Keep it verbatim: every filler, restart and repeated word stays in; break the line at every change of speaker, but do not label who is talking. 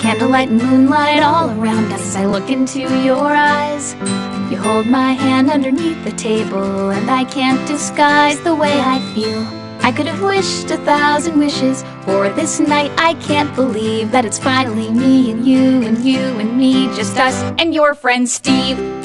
Candlelight and moonlight all around us as I look into your eyes. You hold my hand underneath the table, and I can't disguise the way I feel. I could have wished a thousand wishes for this night. I can't believe that it's finally me and you and you and me, just us and your friend Steve.